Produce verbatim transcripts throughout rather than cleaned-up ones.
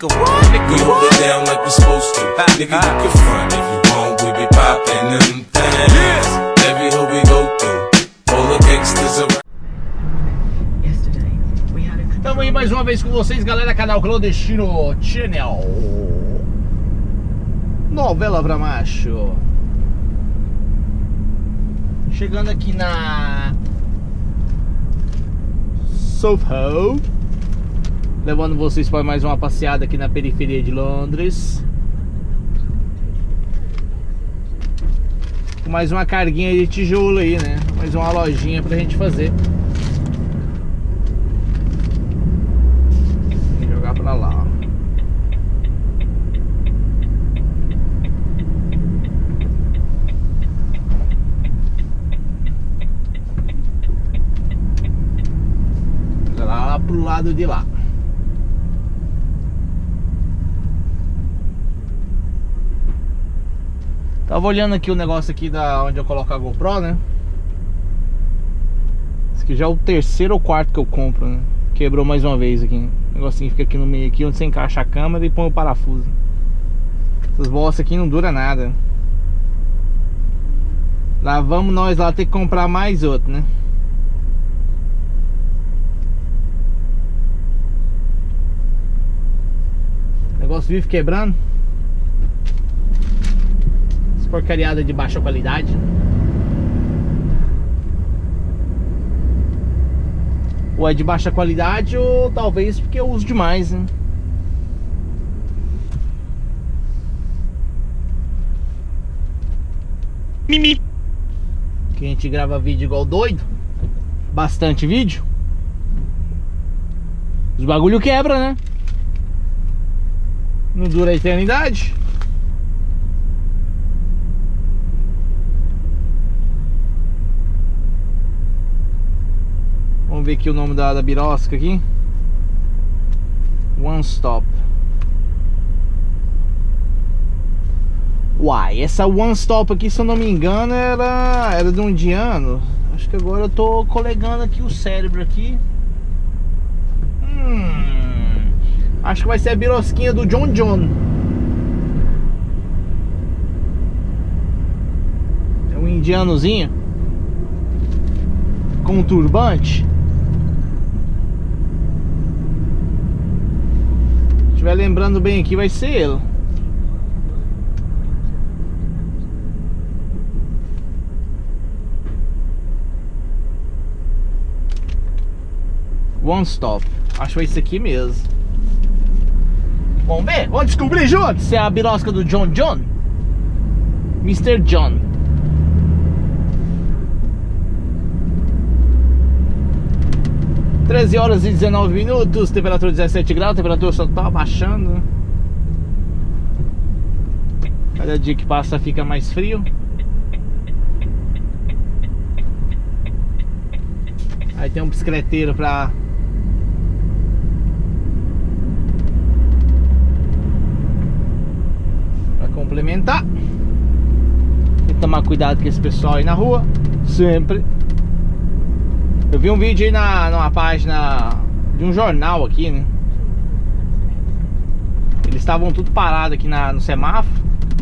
Nigga, what? Nigga, we hold it down like we supposed to. Nigga, you can front if you want. We be poppin' them things. Every hood we go through. All the gangsters around. Tamo aí mais uma vez com vocês, galera, canal Clandestino Channel. Novela pra macho. Chegando aqui na Soho, levando vocês para mais uma passeada aqui na periferia de Londres. Com mais uma carguinha de tijolo aí, né? Mais uma lojinha pra gente fazer. Pra lá, ó. Lá pro lado de lá. Tava olhando aqui o negócio aqui da onde eu coloco a GoPro, né? Esse aqui já é o terceiro ou quarto que eu compro, né? Quebrou mais uma vez aqui. O negocinho fica aqui no meio aqui, onde você encaixa a câmera e põe o parafuso. Essas bolsas aqui não duram nada. Lá vamos nós lá ter que comprar mais outro, né? O negócio vive quebrando. Essa porcariada de baixa qualidade. Ou é de baixa qualidade, ou talvez porque eu uso demais, né? Mimi. Que a gente grava vídeo igual doido. Bastante vídeo. Os bagulho quebra, né? Não dura a eternidade. Vamos ver aqui o nome da, da birosca aqui. One Stop. Uai, essa One Stop aqui, se eu não me engano, era, era de um indiano. Acho que agora eu tô colegando aqui o cérebro aqui. Hum, acho que vai ser a birosquinha do John John. É um indianozinho com um turbante. Se estiver lembrando bem aqui, vai ser ele. One Stop. Acho que vai ser aqui mesmo. Vamos ver? Vamos descobrir juntos se é a birosca do John John. mister John. treze horas e dezenove minutos, temperatura dezessete graus, temperatura só tá abaixando. Cada dia que passa fica mais frio. Aí tem um bicicleteiro pra pra complementar. Tem que tomar cuidado com esse pessoal aí na rua, sempre. Eu vi um vídeo aí na, numa página de um jornal aqui, né? Eles estavam tudo parados aqui na, no semáforo.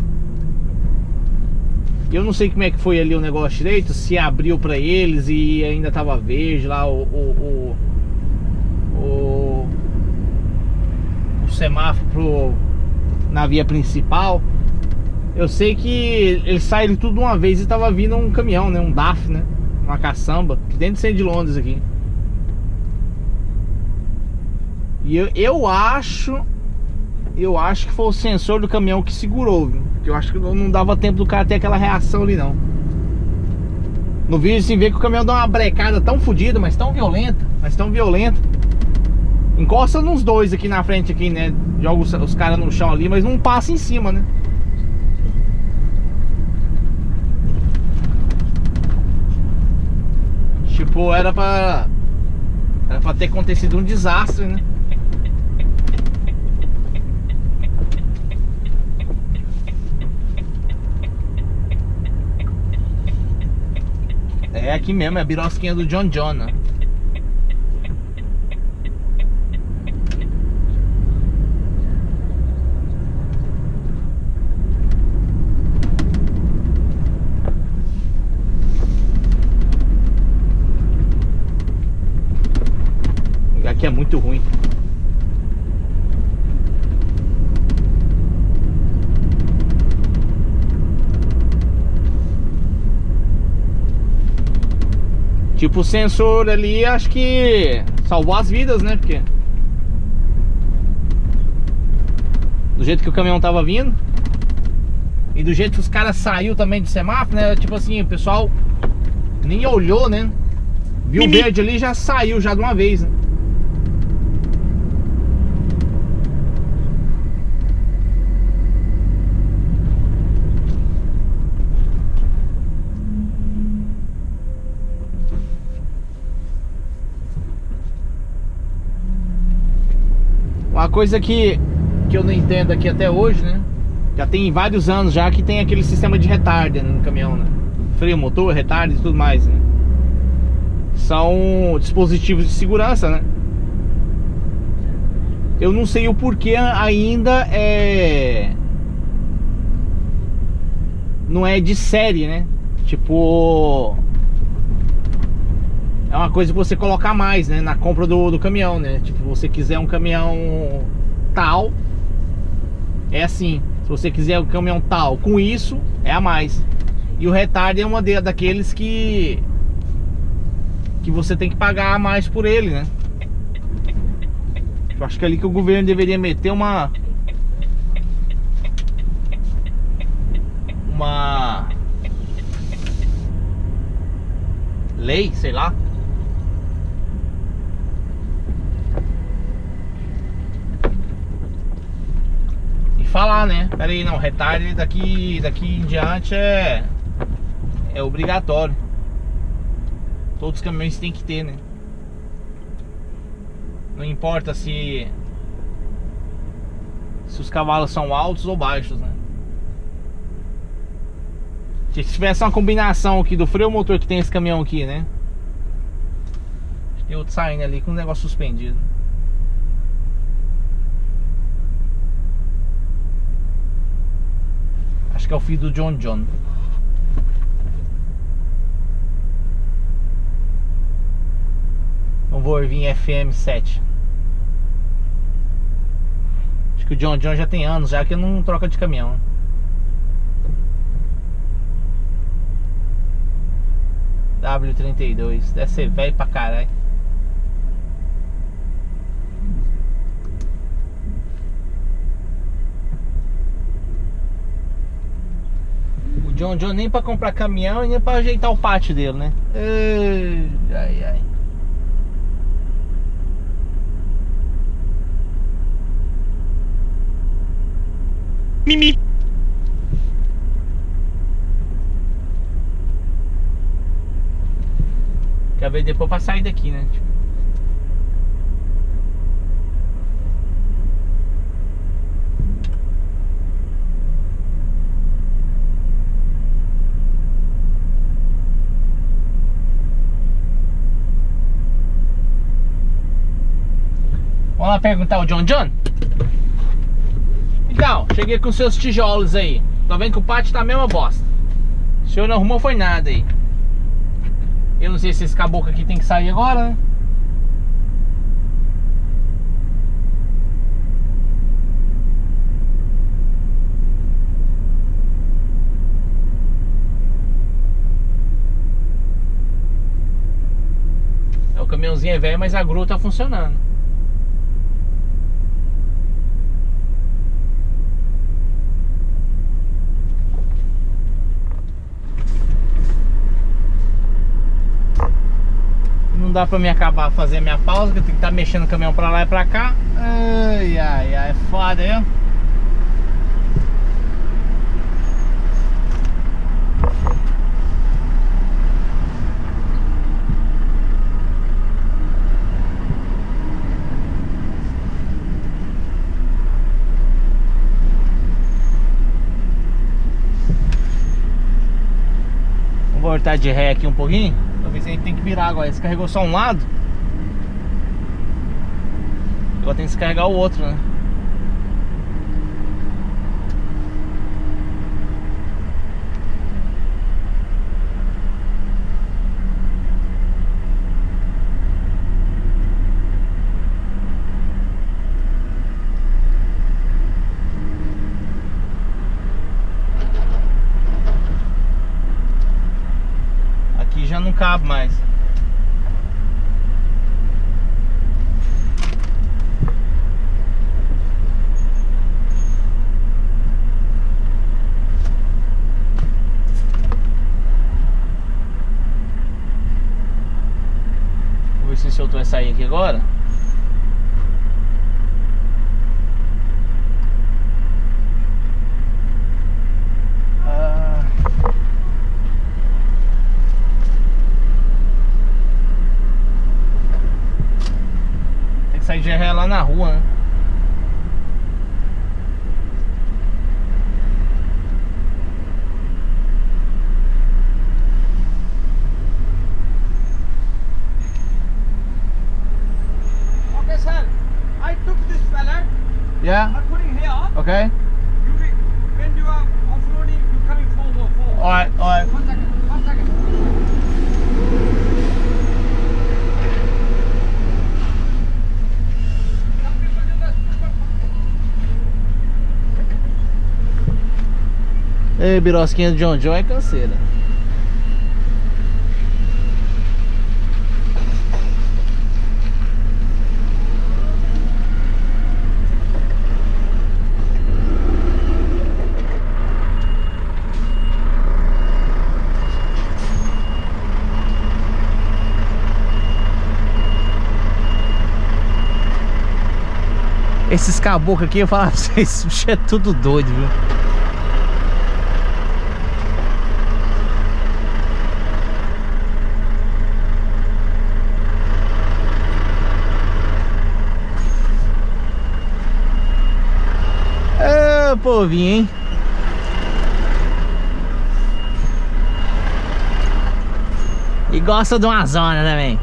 E eu não sei como é que foi ali o negócio direito, se abriu pra eles e ainda tava verde lá o o, o, o, o semáforo pro, na via principal. Eu sei que eles saíram tudo de uma vez e tava vindo um caminhão, né? Um D A F, né? Uma caçamba, dentro do centro de Londres aqui. E eu, eu acho Eu acho que foi o sensor do caminhão que segurou, viu? Porque eu acho que não dava tempo do cara ter aquela reação ali, não. No vídeo assim, vê que o caminhão dá uma brecada tão fodida, mas tão violenta, mas tão violenta. Encosta nos dois aqui na frente, aqui, né? Joga os, os caras no chão ali, mas não passa em cima, né? Tipo, era pra Era pra ter acontecido um desastre, né? É aqui mesmo, é a birosquinha do John John, né? aqui é muito ruim. Tipo, o sensor ali, acho que salvou as vidas, né? Porque do jeito que o caminhão tava vindo e do jeito que os caras saiu também do semáforo, né? Tipo assim, o pessoal nem olhou, né? Viu o verde ali e já saiu já de uma vez, né? Uma coisa que, que eu não entendo aqui até hoje, né? Já tem vários anos já que tem aquele sistema de retardo, né, no caminhão, né? Freio motor, retardo e tudo mais, né? São dispositivos de segurança, né? Eu não sei o porquê ainda é... não é de série, né? Tipo... é uma coisa que você colocar mais, né? Na compra do, do caminhão, né? Tipo, se você quiser um caminhão tal, é assim. Se você quiser um caminhão tal com isso, é a mais. E o retardo é uma de, daqueles que que você tem que pagar a mais por ele, né? Eu acho que é ali que o governo deveria meter uma uma lei, sei lá. E falar, né? Pera aí, não, retardo daqui, daqui em diante é é obrigatório. Todos os caminhões tem que ter, né? Não importa se se os cavalos são altos ou baixos, né? Se tivesse uma combinação aqui do freio motor que tem esse caminhão aqui, né? Tem outro saindo ali com um negócio suspendido. Acho que é o filho do John John. Um Volvo F M sete. Acho que o John John já tem anos já que não troca de caminhão. W trinta e dois, deve ser velho pra caralho. O John John nem pra comprar caminhão e nem pra ajeitar o pátio dele, né? Ai, ai, ai. Mimi. Quer ver depois pra sair daqui, né? Vamos lá perguntar o John John. Então, cheguei com seus tijolos aí. Tô vendo que o pátio tá a mesma bosta. O senhor não arrumou foi nada aí. Eu não sei se esse caboclo aqui tem que sair agora, né? É, o caminhãozinho é velho, mas a grua tá funcionando. Não dá pra me acabar fazer a minha pausa, que eu tenho que estar mexendo o caminhão pra lá e pra cá. Ai, ai, ai, é foda, hein? Vou voltar de ré aqui um pouquinho. Talvez a gente tem que virar agora. Descarregou só um lado. Agora tem que descarregar o outro, né? cabe mais. Vou ver se esse outro vai sair aqui agora. Sai de ré lá na rua, né? Okay, sir. I took this fella. Yeah. I'm putting here. Okay. You be, when you are offloading, you coming forward, forward. Alright, alright. One second. One second. Ei, birosquinha do John John é canseira. Esses caboclos aqui, eu falar pra vocês, esse bicho é tudo doido, viu? Ô, povinho, hein? E gosta de uma zona também.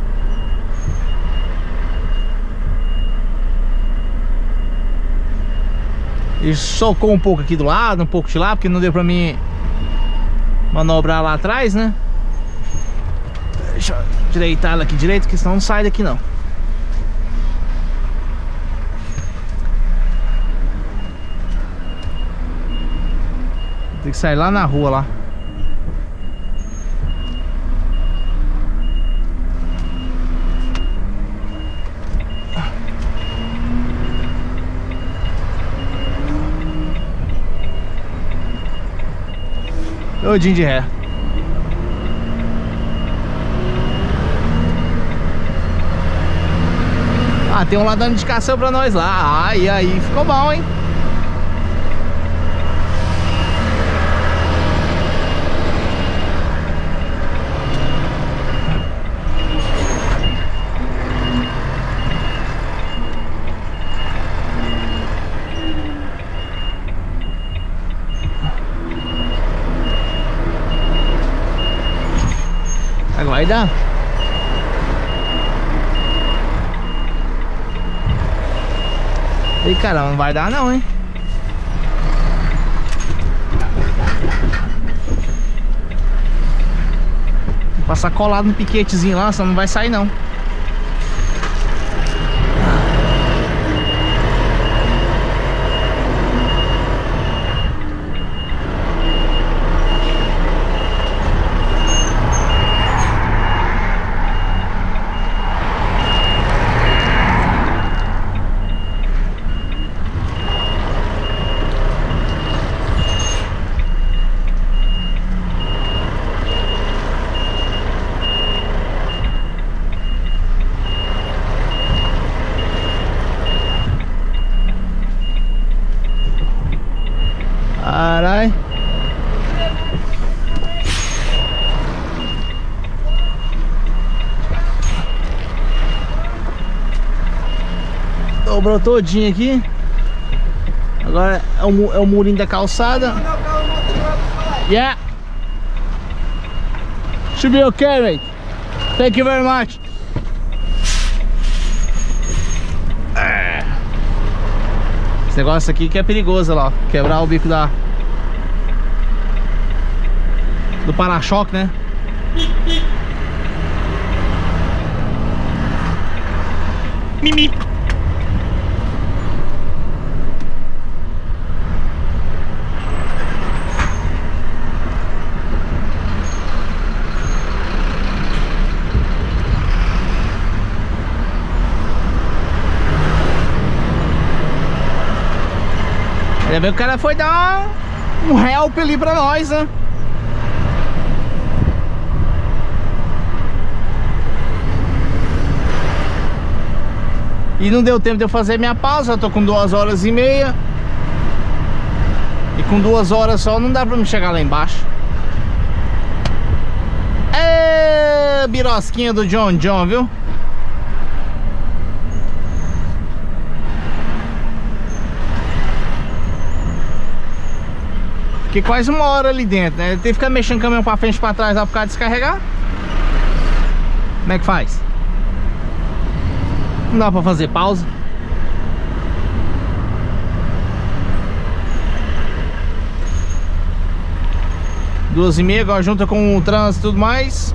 E socou um pouco aqui do lado, um pouco de lá, porque não deu pra mim manobrar lá atrás, né? Deixa eu direitar ela aqui direito, porque senão não sai daqui não. Tem que sair lá na rua lá. Todinho de ré. Ah, tem um lá dando indicação pra nós lá. Ah, e aí ficou bom, hein? Vai dar. Ih, caramba, não vai dar não, hein? Vou passar colado no piquetezinho lá, senão não vai sair não. Carai. Dobrou todinho aqui. Agora é o, é o murinho da calçada. Yeah. Should be okay, mate. Thank you very much. Esse negócio aqui que é perigoso, lá, ó. Quebrar o bico da do para-choque, né? Mimi. Você vê que o cara foi dar um help ali pra nós, né? E não deu tempo de eu fazer minha pausa. Eu tô com duas horas e meia. E com duas horas só não dá pra me chegar lá embaixo. É, birosquinha do John John, viu? Fiquei quase uma hora ali dentro, né? Tem que ficar mexendo o caminhão pra frente e pra trás lá por causa de descarregar. Como é que faz? Não dá pra fazer pausa. Duas e meia, agora junta com o trânsito e tudo mais.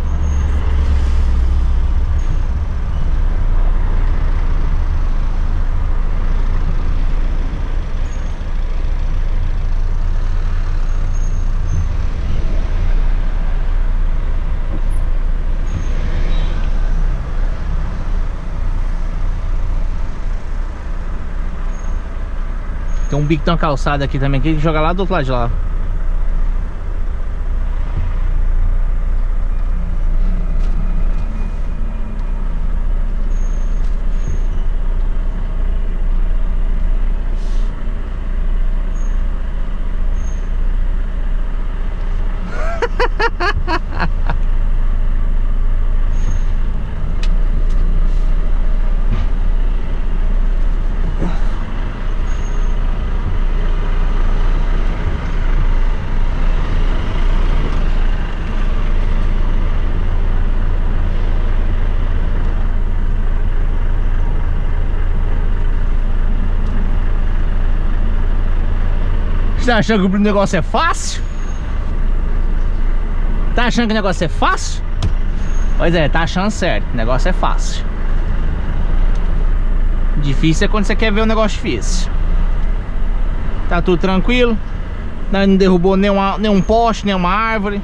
Tem um bico, tem uma calçada aqui também, que tem que jogar lá do outro lado de lá. Você tá achando que o negócio é fácil? Tá achando que o negócio é fácil? Pois é, tá achando certo. O negócio é fácil. Difícil é quando você quer ver um negócio difícil. Tá tudo tranquilo. Não derrubou nenhuma, nenhum poste, nenhuma árvore.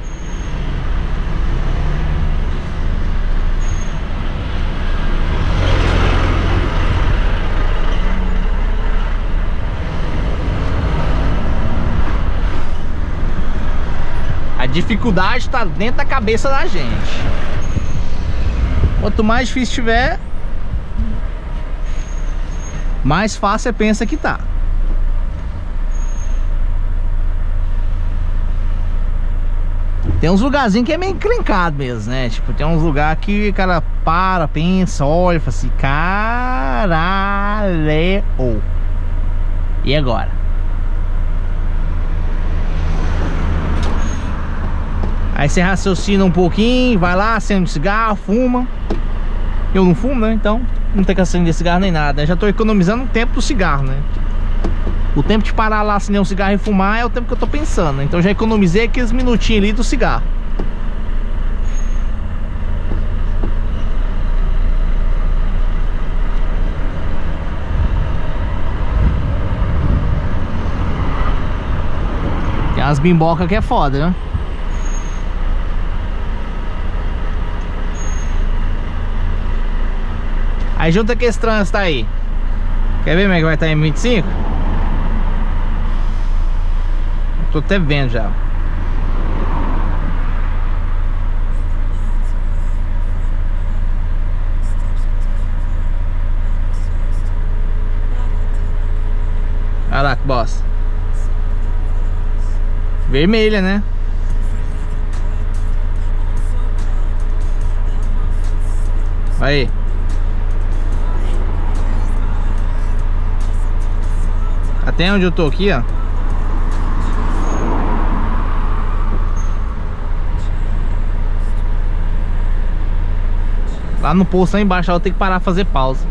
A dificuldade está dentro da cabeça da gente. Quanto mais difícil tiver, mais fácil você pensa que tá. Tem uns lugarzinhos que é meio encrencado mesmo, né? Tipo, tem uns lugares que o cara para, pensa, olha, fala assim, caralho. E agora? Aí você raciocina um pouquinho, vai lá, acende um cigarro, fuma. Eu não fumo, né? Então não tem que acender cigarro nem nada. Eu já tô economizando o tempo do cigarro, né? O tempo de parar lá, acender um cigarro e fumar é o tempo que eu tô pensando, né? Então já economizei aqueles minutinhos ali do cigarro. Tem umas bimbocas que é foda, né? Aí junta que esse trânsito aí. Quer ver como é que vai estar em vinte e cinco? Tô até vendo já. Olha lá que bosta. Vermelha, né? Aí. Até onde eu tô aqui, ó. Lá no posto lá embaixo, eu tenho que parar pra fazer pausa.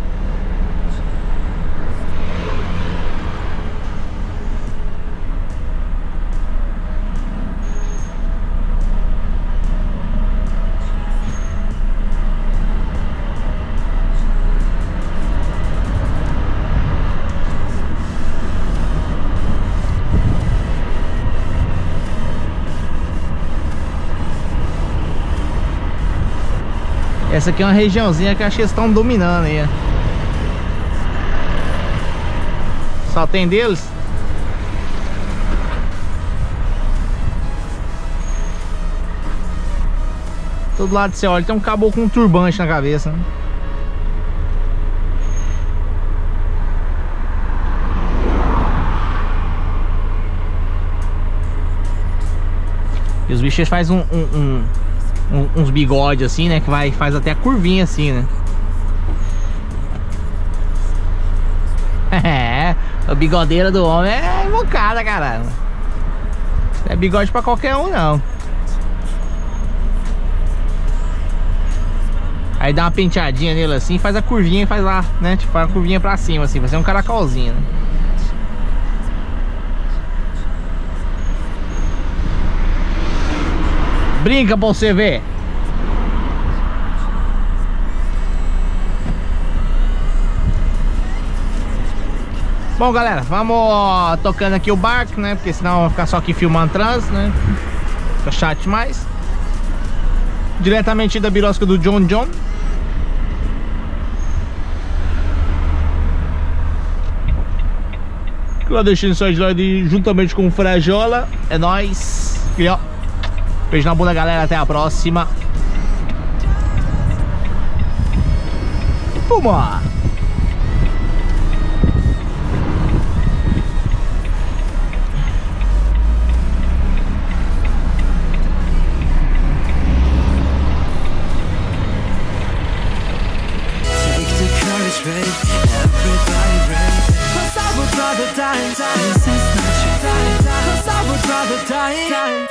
Essa aqui é uma regiãozinha que acho que eles estão dominando aí. Só tem deles. Todo lado você olha, tem um caboclo com um turbante na cabeça, né? E os bichos fazem um, um, um, um, uns bigodes assim, né? Que vai, faz até a curvinha assim, né? É, a bigodeira do homem é invocada, caralho. Não é bigode pra qualquer um, não. Aí dá uma penteadinha nele assim, faz a curvinha e faz lá, né? Tipo, faz a curvinha pra cima assim, vai ser um caracolzinho, né? Brinca pra você ver. Bom, galera, vamos tocando aqui o barco, né? Porque senão vai ficar só aqui filmando trânsito, né? Fica chato demais. Diretamente da birosca do John John. Clandestino Side Slide juntamente com o Frajola. É nóis. E ó, beijo na bunda, galera. Até a próxima. Fuma! Everybody ready? 'Cause I would rather die. This is not your time. 'Cause I would rather die.